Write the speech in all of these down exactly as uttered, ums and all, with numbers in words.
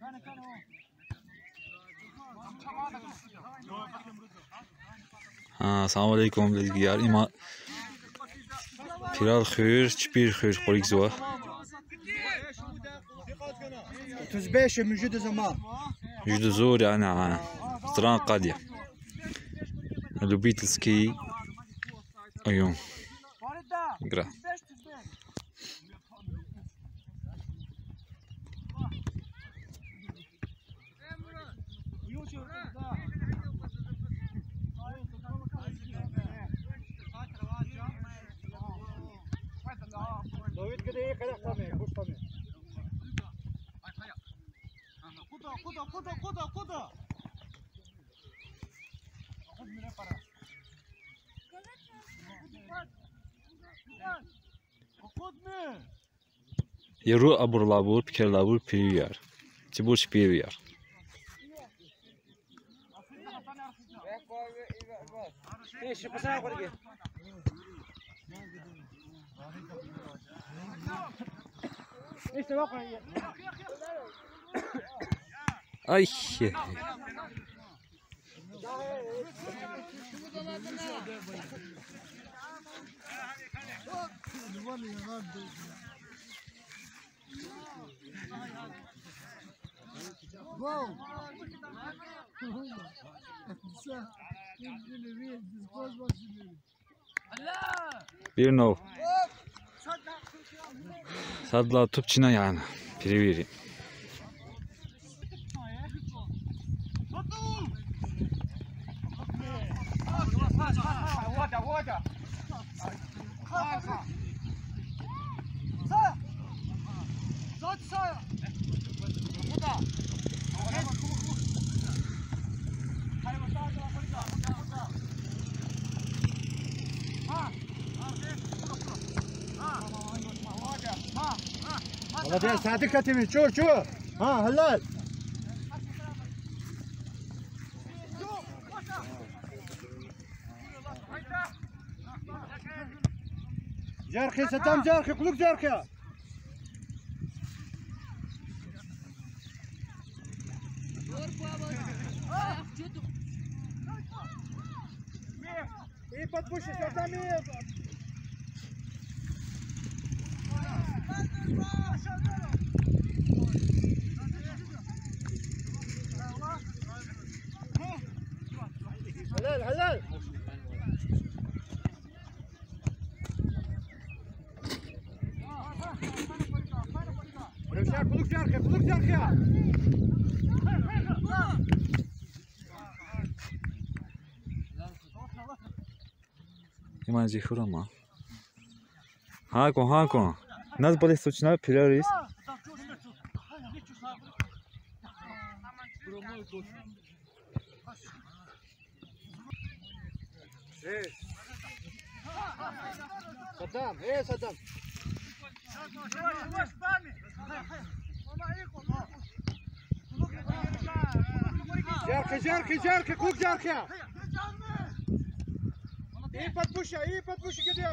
السلام علیکم دیگر ایما پیرال خیر چپیر خیر خوریک زوا تزبيش موجود زمان جد زور أنا ستران قادية لبيت السكي أيوم قرا خذها خذها خذها خذها خذ من القرار خذ من يرو أبور لابور بكر لابور بيريار تبورش بيريار ايش بسا ورقه ايش توقع أي Bir nov. Sadla topçina yani. Piriviri. والله ده ساعتك كتمي شو شو ها هلال جارخي ستام جارخي كلك جارخي ايه подпуши ستامي هلال هلال رمشاك كلك جارخي كلك جارخي İman zihur ama. Hakon hakon. Naz bale suçna piraris. ايه صدام ايه صدام جاركي جاركي جاركي كلك جاركي ايه подпуши ايه подпуши كده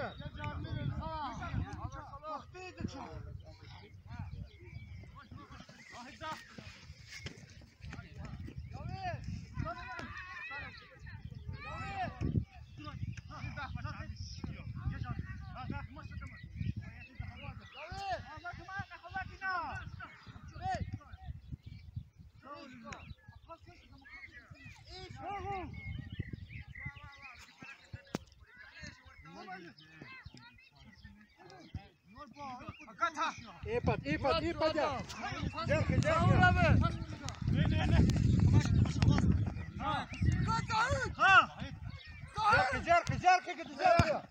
ايباد ايباد ايباد جاركي جاركي جاركي جاركي جاركي قد جاركي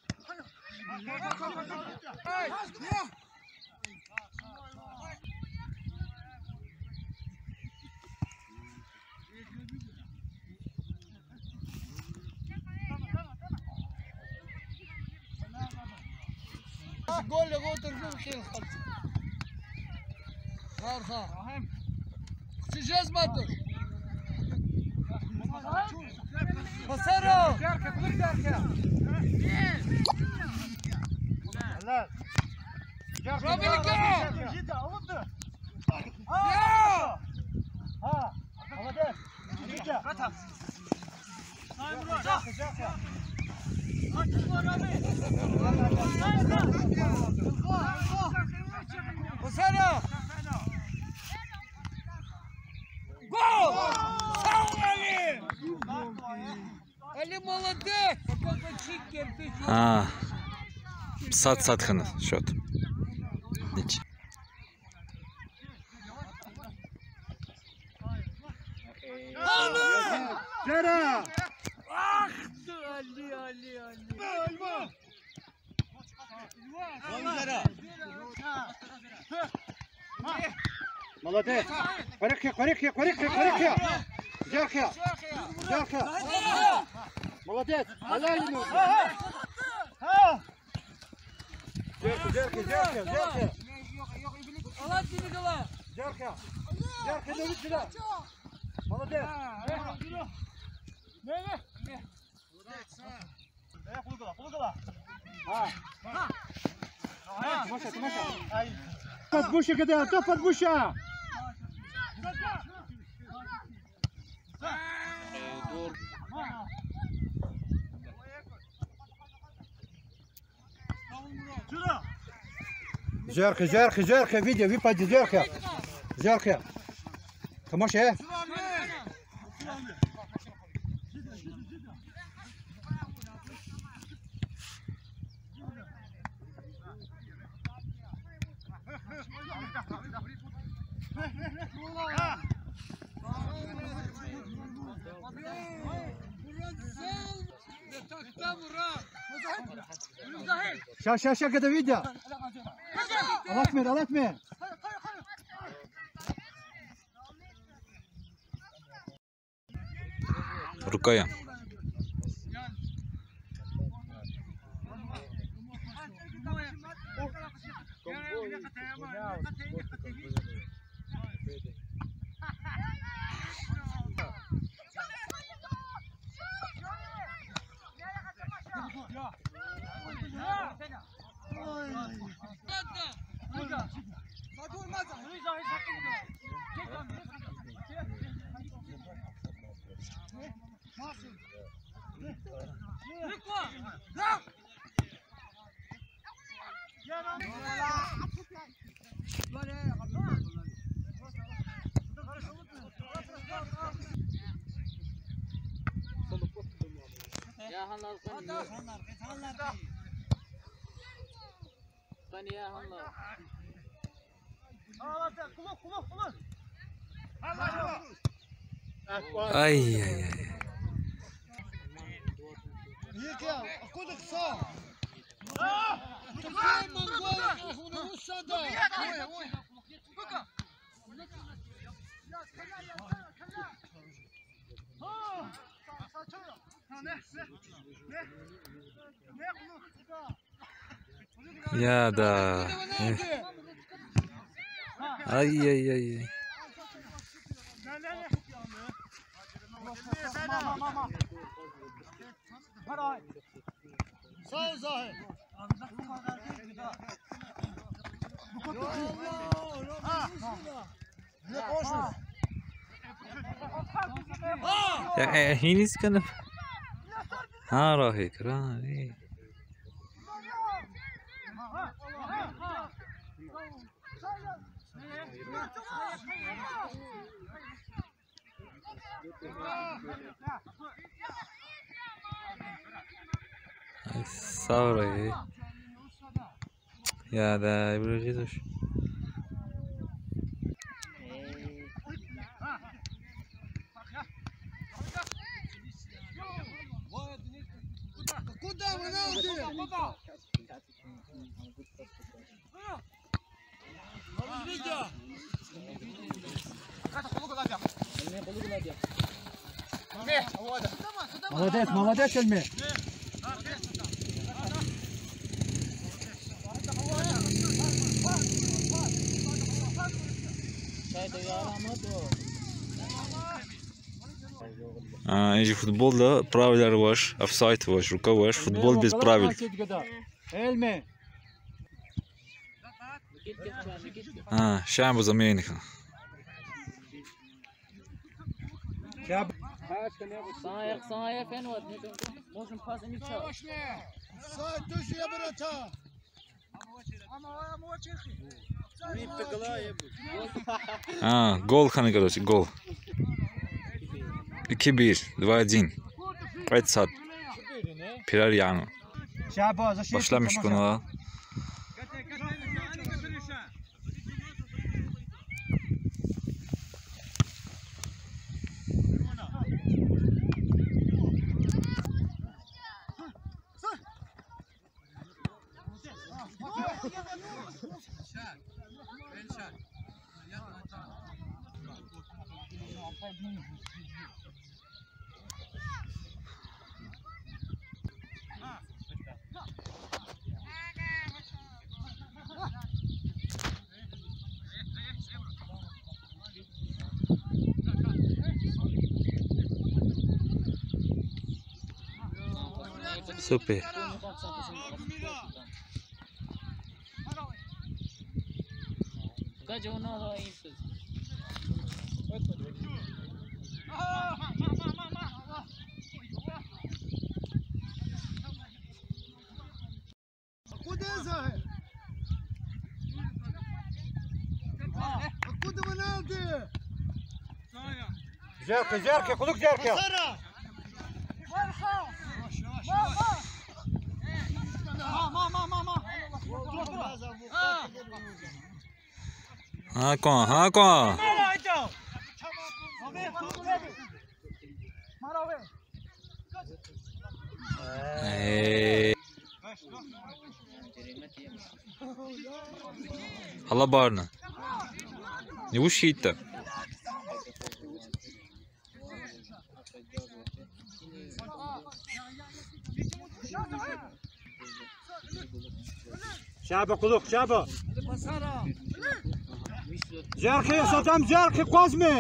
قول لي قول ترجم خير خلص خير خير سجاز ماتر بصروا جاركة كلك جاركة لا جاركة رابي الكرة Ha. Sat satxını şot. Neç. Jara. Ali Ali Ali. Молодец. Коррекция, коррекция, коррекция, коррекция. Жаркая. Жаркая. Молодец. Алайну. Жаркая, жаркая, жаркая, жаркая. Жаркая. Жаркая, дави сюда. Молодец. Тимоша, Тимоша. Подбуща, когда, кто подбуща? Жарко, жарко, жарко, видео, выпади, жарко. Жарко. Тимоша, э? Сейчас, сейчас, сейчас, когда видео. Алатмир, Алатмир. Рукая. Ya hanlar hanlar. Kan ya hanlar. Kulak, kulak, kulak. Ay ay ay. Yirke, akuduk sağ. Ah! Kafayı Mongolia, ahunu Rusya'da. Ya da. Ay ay ay. Sağ ol Zahir. Ya هینیز کنم. ها راهی کرانی. Sağ راهی. Ya da برای دوش. Куда вы надо? Молодец, молодец, Эльми. А, эти футболда правила ваш, офсайд ваш, рука ваш, футбол без правил. Эльми. А, шам bu zamanı. Sana ayak sana ayak en var. Olsun pas in içe. Sağ düşüyor burası. Ama ama o çekti. Ha, gol hani короче, gol. iki bir, два один. пять сат. Переряну. Şabo, защитник. Başlamış buna. Super. Kaç onu da iyisi. Куда за? Куда вы надо? Zerke, zerke, kuluk zerke. Сара. Мама, мама, мама. Hakan, Hakan. Hey. Allah barna. Ne bu şeyde? Şabo, kuluk, şabo. Zerke, satam zerke, kozme.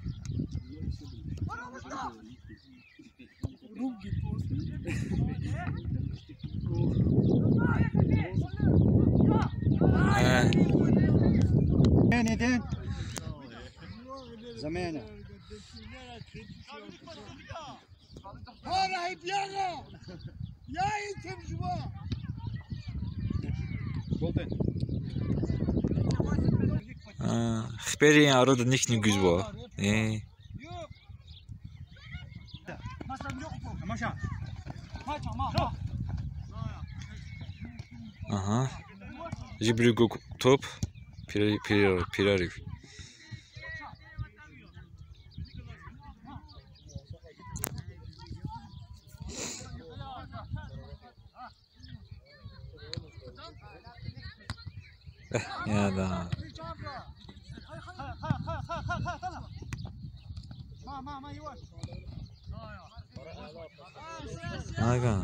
He. Neden? Zamana. Hara hipyaga. Ya itim şuba. Ha, xperi arada nik ne güz bu. E. Maşa. Aha. Jibrigo top. Pir pir pirarif. Eh, ya da. Hakan.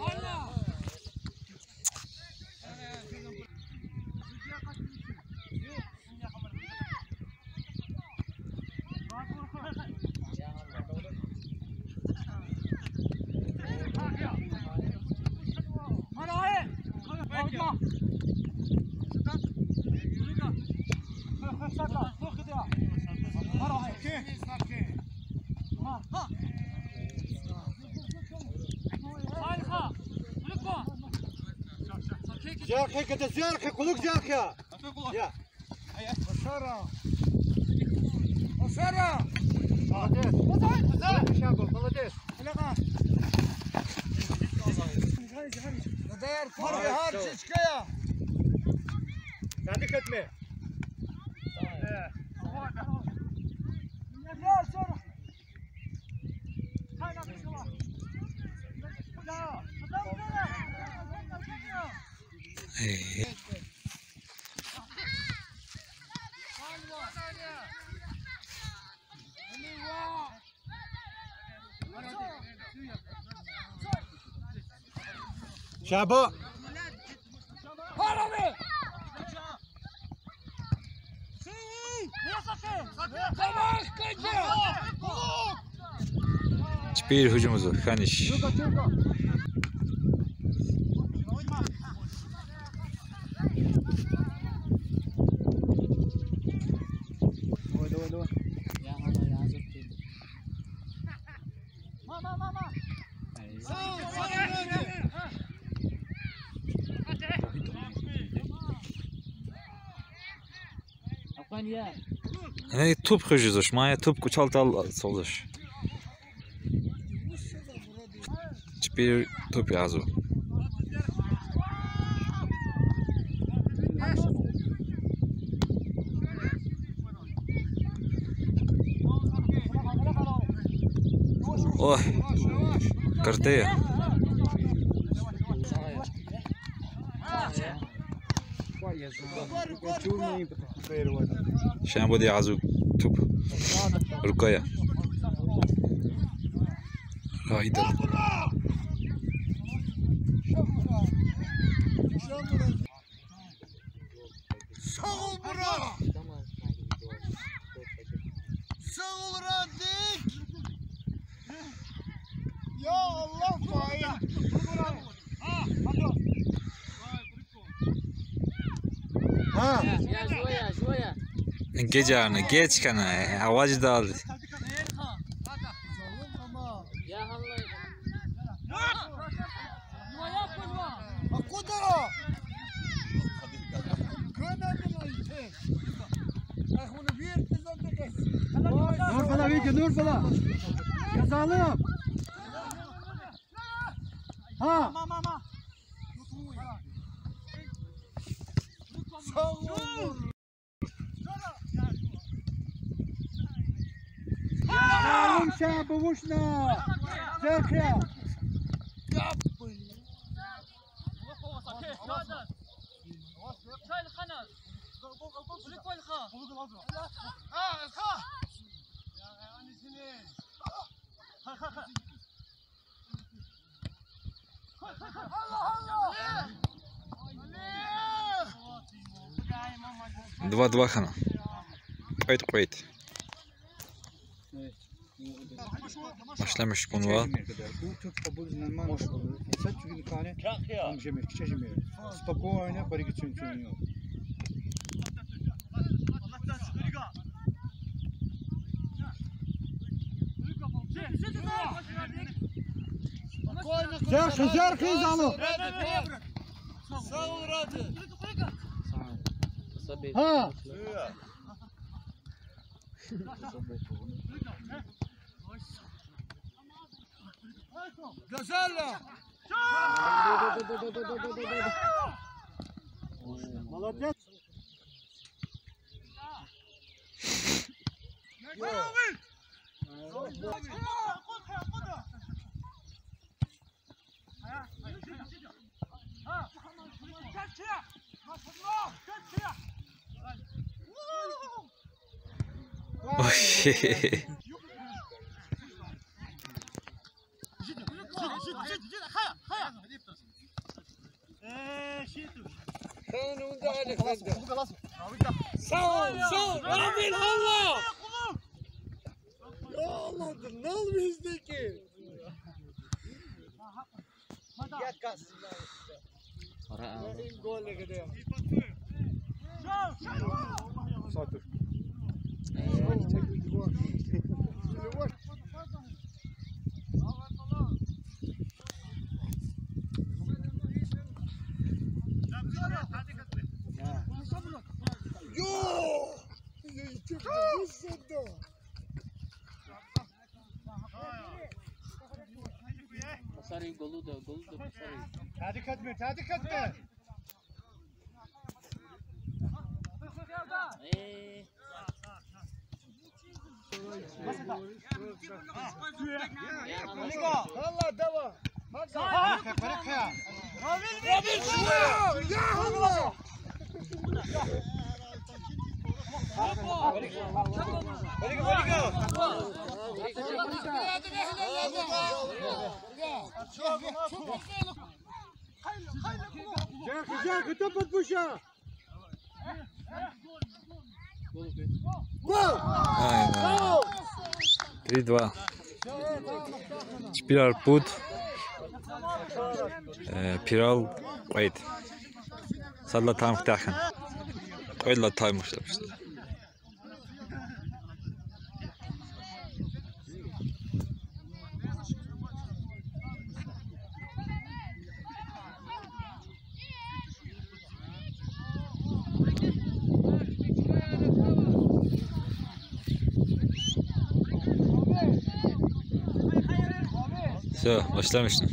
Zerke, kete zerke, kuluk zerke. Ya. Sara. Sara. Молодец. Şabo, молодец. Değer parayı harcışkaya. Sen dikkat etme. Hey. Şabo. Теперь hücumuzu Haniş. ثانية. يعني توب خجزش معايا توب كوتشالت al صوزش. تبير توب يعزو. اوه كرتيه شان بودي عزو توب ركاية رايدر Sağ bura. Sağ radik. Ya Allah fail. Ha. يا شوية شوية. جيجانا جيتش كان عواج دال يا هلا. Куда? Куда ты? Ах, он вверх задает. Nur bala video nur bala. Yazalım. Ha. Mama. Sağ ol. Sağım şah bavuşna. Zerkya. два-два хана. قويت قويت. Başlamış bunu var. Bu çok kabul edilen saç çünkü tane tam jemi, küçük jemi. Spokojno, bari geçiyor çünkü. Zerk, zerk izanı. Sağ ol Radi. Ha. Gazella. Молодец. Sağ ol, sağ ol. Amin Allah. Ya Allah, ne oldu bizdeki? Yat kalsın. Gol gidiyor. Satır. Yo! Sarı golu da golu da sarı. Hadi katmer, hadi katmer. Eee. Allah devam. Baraka, baraka. Rabin şuraya. Ya Allah. Зерк, зерк, кто подпуща? Gol. Aynen. три-два. Spiral put. Piral wait. Sadla tam tahan. Öyle time başlamıştı. Все, başlamıştın.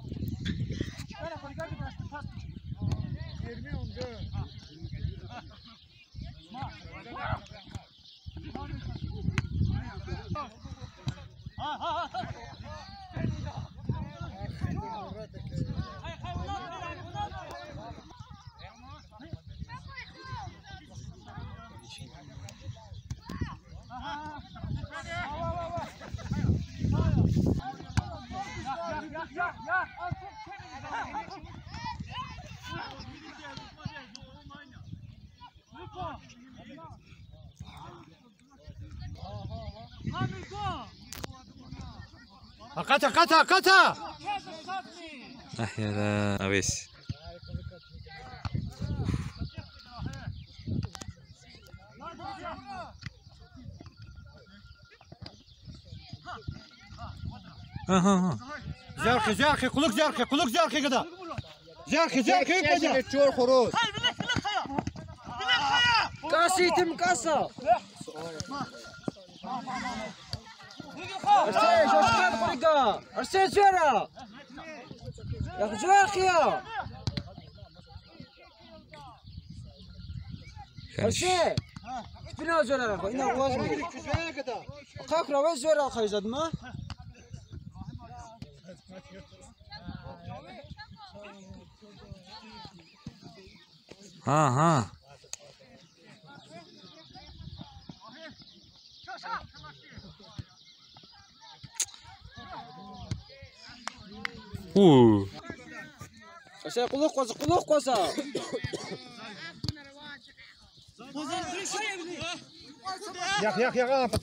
قطع قطع قطع أحيانا أبيس. ها ها ها. زرخي زرخي قلوك زرخي قلوك زرخي كده زرخي زرخي كده تشور خروج كاسي تم كاسة أرسل شو شكل طريقة أرسل جرا يا زرخيا أرسل بنا زرا إنه وزني خاك روي زرا خيزد ما ها ها. Uuu. أرسل قلوق قوسة قلوق قوسة ياك ياك ياك غلط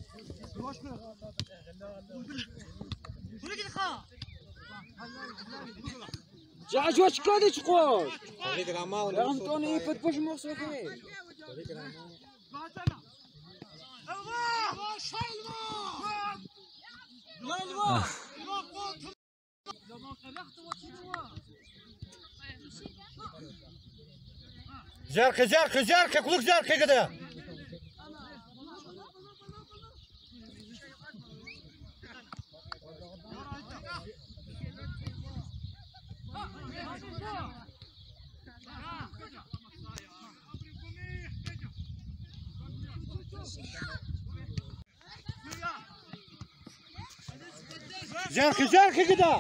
جا جو شكادي تقول يا أنتوني يفت بوش مصرفي زرخي زرخي زرخي قلوك زرخي كده زرخي زرخي كده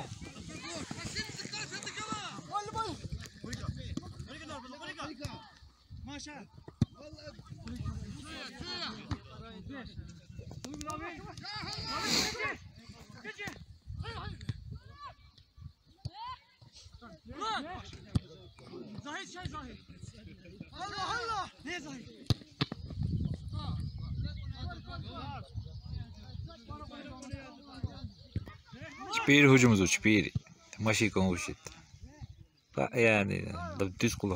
زاهد شاي زاهد الله الله ليه زاهد Теперь hücumuz теперь. Maşi konuşuyor. Yani da düz kulak.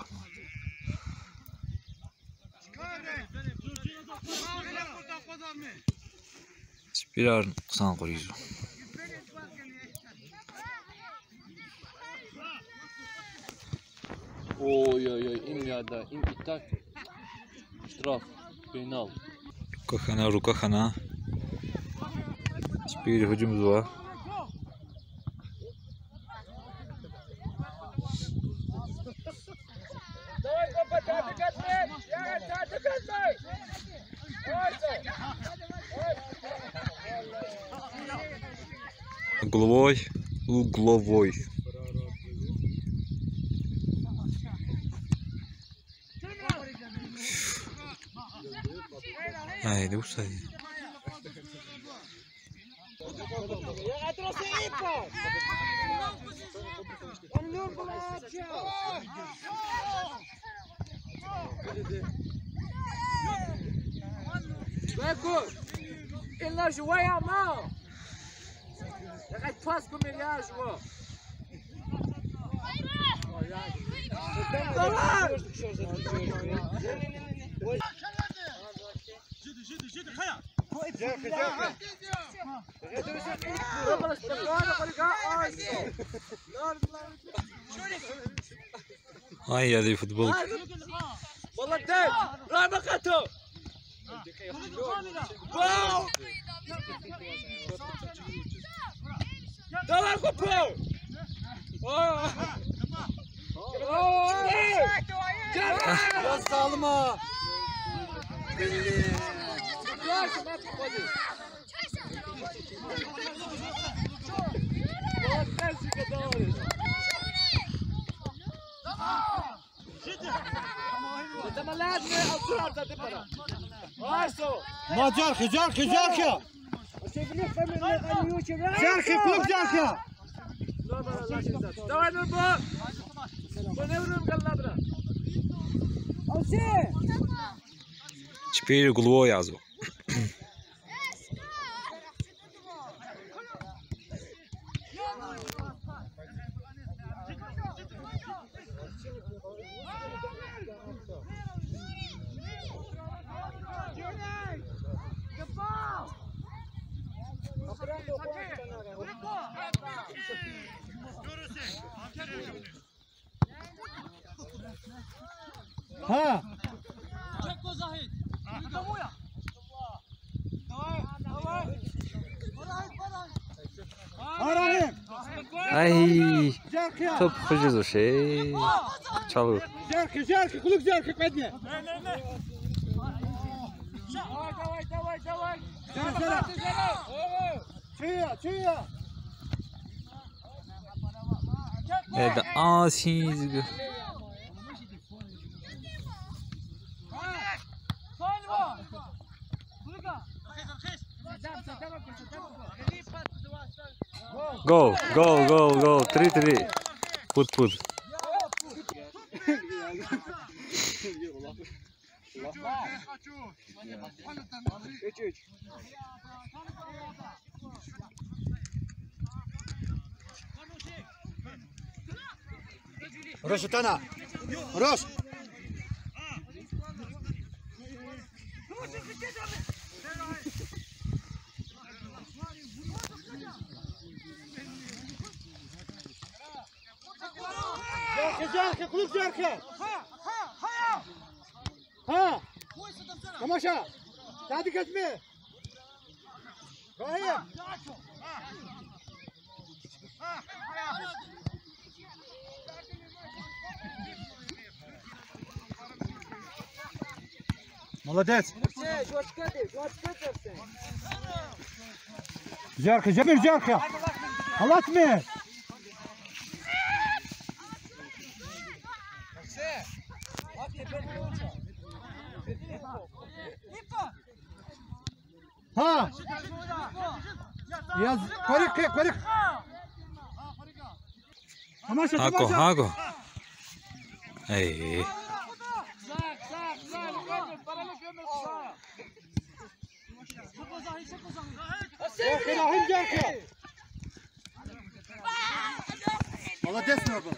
Теперь сан koruyor. Ой-ой-ой, им надо, им и так штраф, пенал. Руках она, руках она. Теперь hücumuz var. Угловой, угловой. Ай, да устали. باكل إلا شوية ما لقد فاسكم يا جوا زرخي زرخي Ay ya futbol. والله دايم راح مقته واو Давай купил! Ya salma. ما جرخي جرخي جرخي جرخي كلك جرخي Давай, Нурбек! Маневруем голлабра! Теперь угловой язык. ها Чекко Захид. Кавуя. Давай, давай. Подай, подай. Арахим Ay, جرخي top hoca şey. Çalır. جرخي جرخي كلك جرخي قدني Давай, давай, давай, давай! زرع زرع شيا شيا Evet, asiz. Сальва. Кулика. Go, go, go, go. Three, three. Put, put. روش تنا روش جرخي جرخي كلك جرخي ها تماشا تعدي كتمي رايح молодец جرخي جبر جرخي خلصني ها يا فريق فريق تماشى Hago, تماشى hago. Ey. Zak, zak, zak! Gömür, paralı gömür sağa! Çekko Захид, Çekko Захид. جرخي راهين جرخي молодец نوربل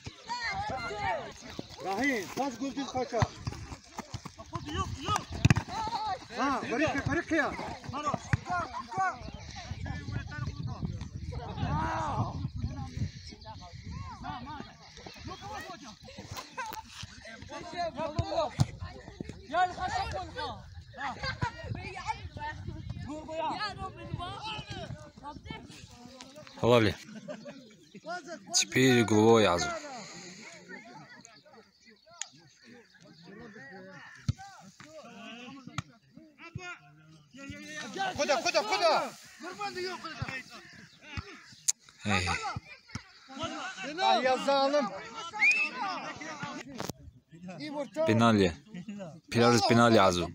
راهين فاز قلت الخشا Yok, yok. ها فريق فريق يا Ya الخشب كلها. Ловли. Теперь угловой язык. куда куда куда Ey. اه يا ظالم Penalya. Pilarız penal yazı.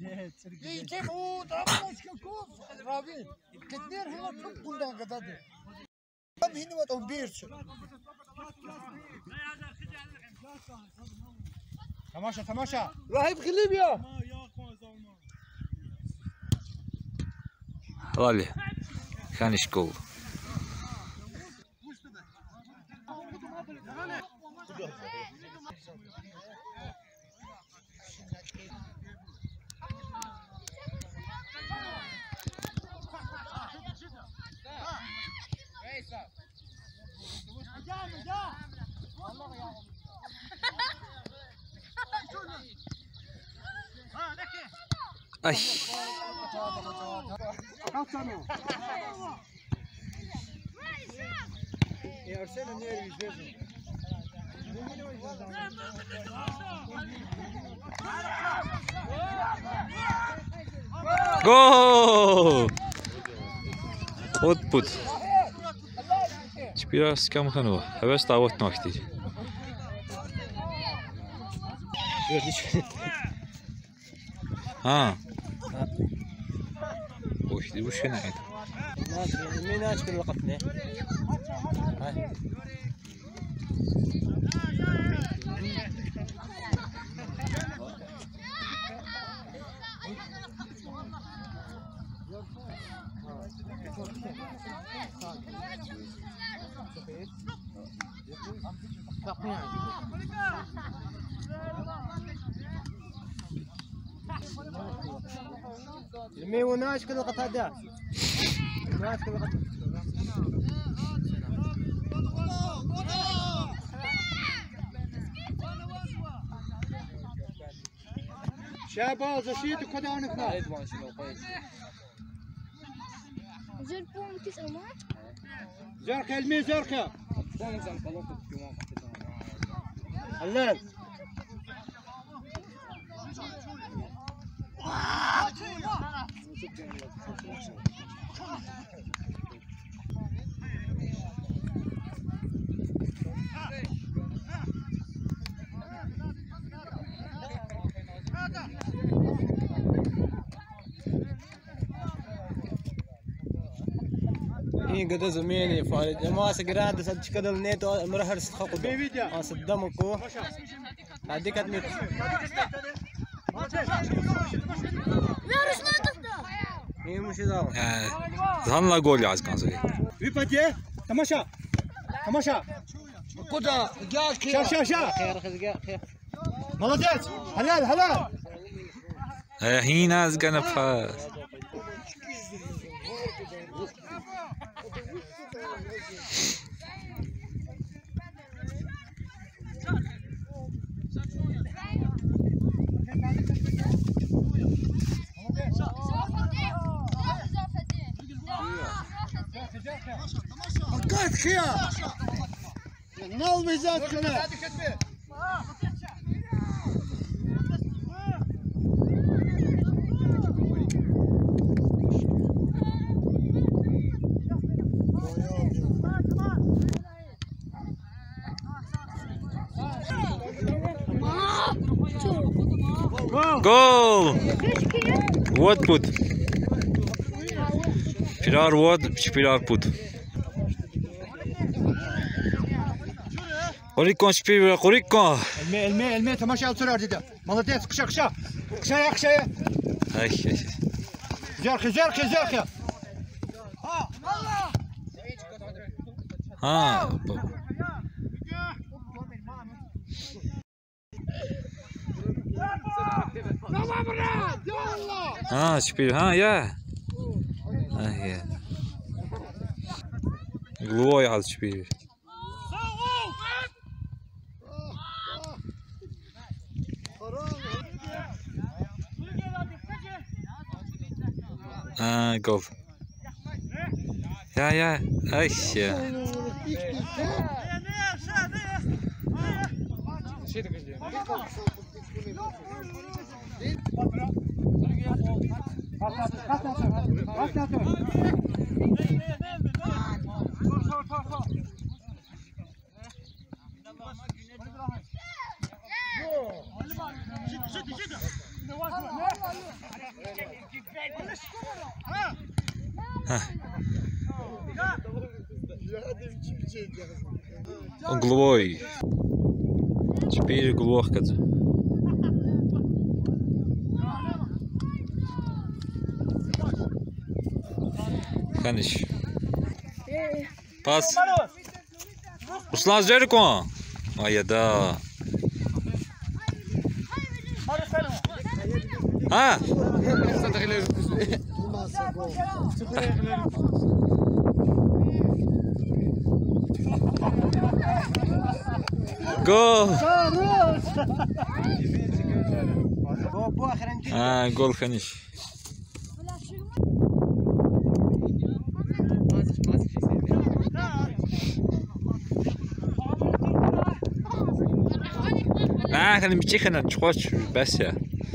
تماشا تماشا Rahip Gilib ya! Ловли. Ханиш гол. Ay. يا ارسل نير يجوز Gol! Output. Теперь раз кем хану. Хавес тавот нахти. А. Ой, ты уж на это. مين اشكال وقفنا المي وناش كل وقت هذا وناش كل وقت شابه زشيت كدانك زرقون تسعة ما زرقاء المي زرقاء حلال إيه قد زميني فارد ما سجراد صدق كذا النيتو مرهر استخقد ما صدمكوا هذيك أدمت إيه مش ذا Zanla gol yaz kanzı. Выпади تماشا تماشا كذا جاك شا شا شا خير خير خير молодец حلال حلال He has gonna pass. قاعد خيار نال ميزات كله Goal! What put? Pilar what? Pilar put. Qorikon Pilar qorikon. المي المي المي تماشا الصراع ده молодец قشا قشا قشا يا قشا Ay ay. زرقي زرقي زرقي Ha. Ha, Pilar ha ya. Ah ya. Gloy az Pilar. Ah, gol. Ja, ja, ay ya. Угловой. Теперь угловой. Ханиш. Пас. Руслан Зерко. Ай да. А? Гол! А, гол Ханиш. كان متشيخنا تشخوش بس يا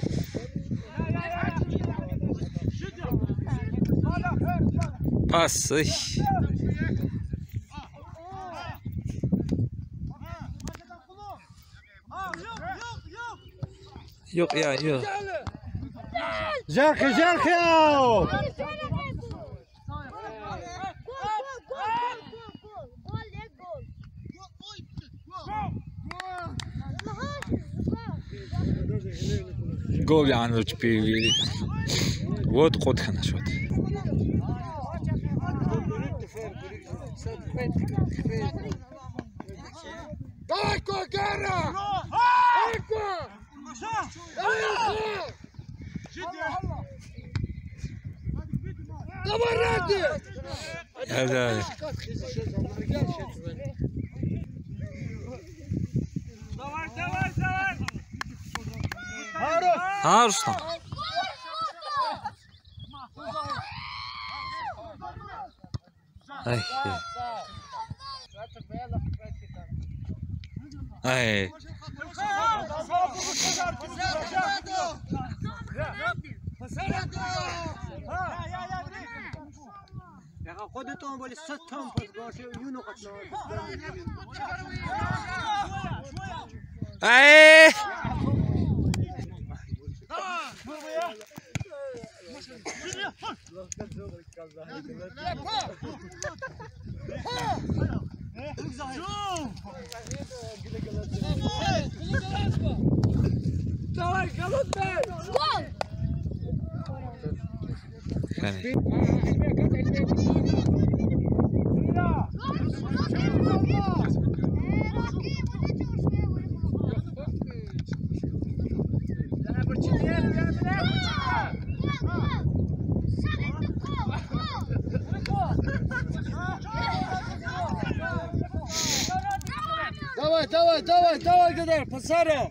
باس ايش يوق يا يوق زرخي زرخي جول يعني تبي وود قد خنا شوت دايكو جارة دايكو تمردي هذا هارس اي اي خودتون ولی ستم پس باشه یونو قتل اي давай давай давай давай Гадар пасара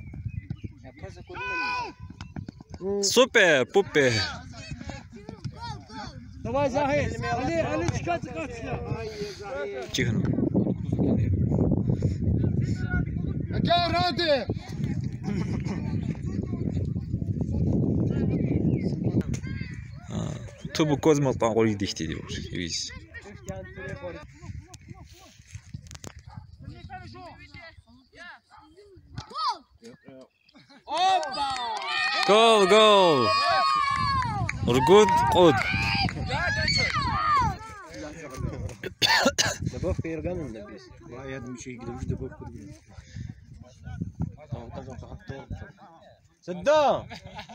سوبر بوبر давай Захид али али чикат чикат чихну Гар ради тубу козмос панголи дихти дивор вис гол гол ургуд қуд добавка ирганин напис Я думаю, что я уже добавку. صدام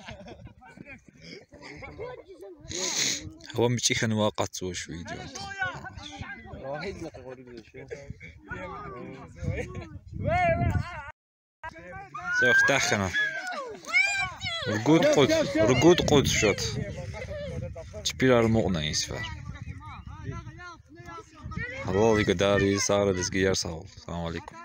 هو متشيخن واقع سوش فيديو واحد نقول شو سوخ تخنا رقود قد رقود قد شوت تبيل المغنى يسفر هذا اللي قداري صار دسقيار صاول السلام عليكم